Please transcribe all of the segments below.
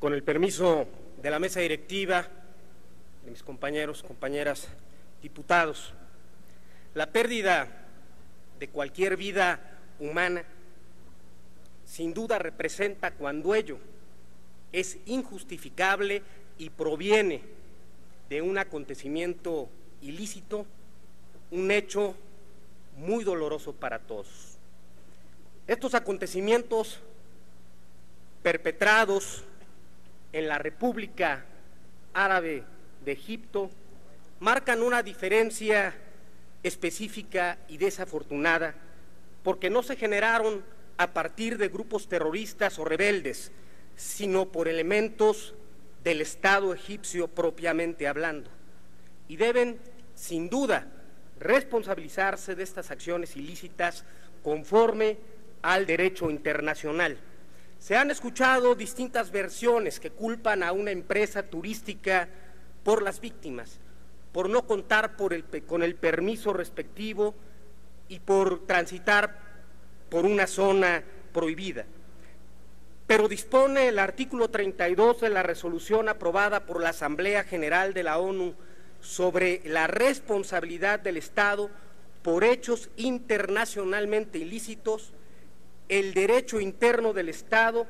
Con el permiso de la mesa directiva, de mis compañeros, compañeras, diputados, la pérdida de cualquier vida humana sin duda representa, cuando ello es injustificable y proviene de un acontecimiento ilícito, un hecho muy doloroso para todos. Estos acontecimientos perpetrados en la República Árabe de Egipto marcan una diferencia específica y desafortunada, porque no se generaron a partir de grupos terroristas o rebeldes, sino por elementos del Estado egipcio propiamente hablando, y deben, sin duda, responsabilizarse de estas acciones ilícitas conforme al derecho internacional. Se han escuchado distintas versiones que culpan a una empresa turística por las víctimas, por no contar con el permiso respectivo y por transitar por una zona prohibida. Pero dispone el artículo 32 de la resolución aprobada por la Asamblea General de la ONU sobre la responsabilidad del Estado por hechos internacionalmente ilícitos, el derecho interno del Estado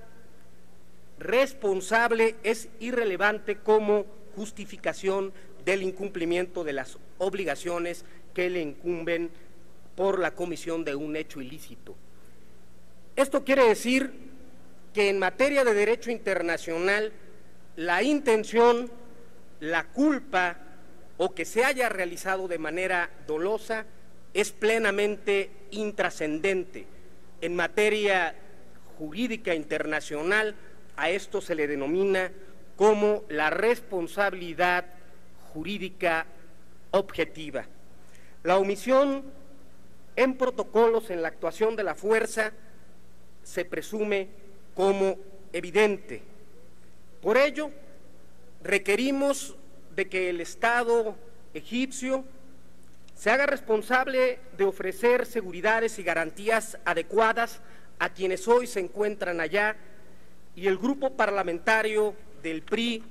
responsable es irrelevante como justificación del incumplimiento de las obligaciones que le incumben por la comisión de un hecho ilícito. Esto quiere decir que en materia de derecho internacional, la intención, la culpa o que se haya realizado de manera dolosa es plenamente intrascendente. En materia jurídica internacional, a esto se le denomina como la responsabilidad jurídica objetiva. La omisión en protocolos en la actuación de la fuerza se presume como evidente. Por ello, requerimos de que el Estado egipcio se haga responsable de ofrecer seguridades y garantías adecuadas a quienes hoy se encuentran allá, y el grupo parlamentario del PRI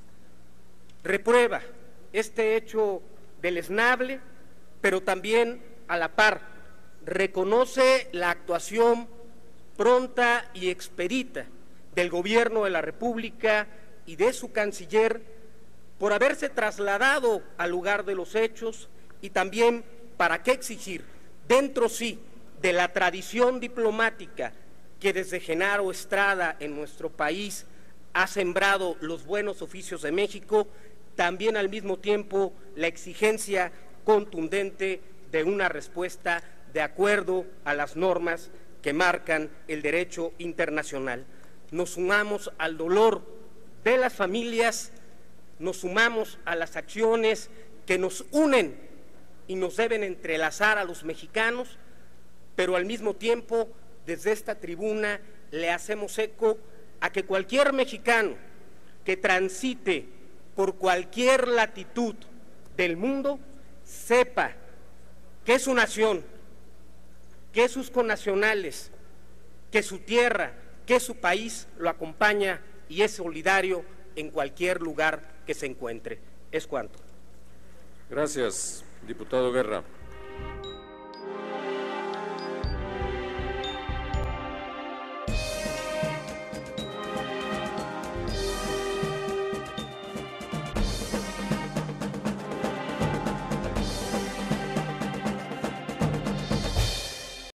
reprueba este hecho deleznable, pero también a la par reconoce la actuación pronta y expedita del Gobierno de la República y de su canciller por haberse trasladado al lugar de los hechos, y también para qué exigir, dentro sí de la tradición diplomática que desde Genaro Estrada en nuestro país ha sembrado los buenos oficios de México, también al mismo tiempo la exigencia contundente de una respuesta de acuerdo a las normas que marcan el derecho internacional. Nos sumamos al dolor de las familias, nos sumamos a las acciones que nos unen y nos deben entrelazar a los mexicanos, pero al mismo tiempo desde esta tribuna le hacemos eco a que cualquier mexicano que transite por cualquier latitud del mundo sepa que su nación, que sus connacionales, que su tierra, que su país lo acompaña y es solidario en cualquier lugar que se encuentre. Es cuanto. Gracias, diputado Guerra.